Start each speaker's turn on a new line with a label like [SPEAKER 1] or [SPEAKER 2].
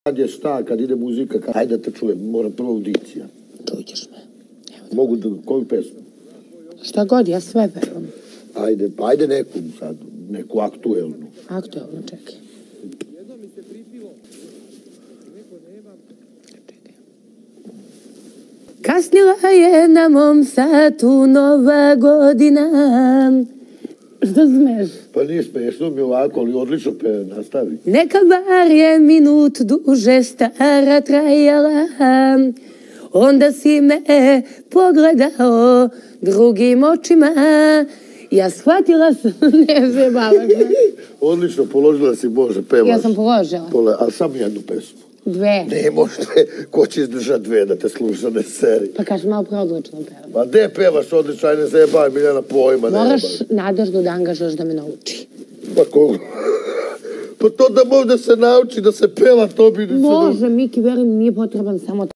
[SPEAKER 1] Kad je šta, kad ide muzika, hajde da te čujem, mora prvo audicija.
[SPEAKER 2] Čućeš me.
[SPEAKER 1] Mogu da, koju pesmu?
[SPEAKER 2] Šta god, ja sve pevam.
[SPEAKER 1] Ajde neku sad, neku aktuelnu.
[SPEAKER 2] Aktuelno, čekaj. Kasnila je na mom satu Nova godina. Što smeš?
[SPEAKER 1] Pa nije smešno mi ovako, ali odlično nastavi.
[SPEAKER 2] Neka bar je minut duže stara trajala, onda si me pogledao drugim očima. Ja shvatila sam, ne zajebavaš me.
[SPEAKER 1] Odlično, položila si, Bože, pevaš.
[SPEAKER 2] Ja sam položila.
[SPEAKER 1] Ali samo jednu pesmu.
[SPEAKER 2] Dve.
[SPEAKER 1] Ne može, ko će izdržati dve da te sluša, ne seri.
[SPEAKER 2] Pa kaži malo preodlično pevam.
[SPEAKER 1] Pa gde pevaš odlično, aj ne zajebavaj, Miljana, pojma, ne
[SPEAKER 2] Moraš
[SPEAKER 1] jebavaj.
[SPEAKER 2] Nadeždu da angažaš da me nauči.
[SPEAKER 1] Pa ko? Pa to da može da se nauči, da se peva, to bi...
[SPEAKER 2] Može, Miki, verujem, nije potreban samo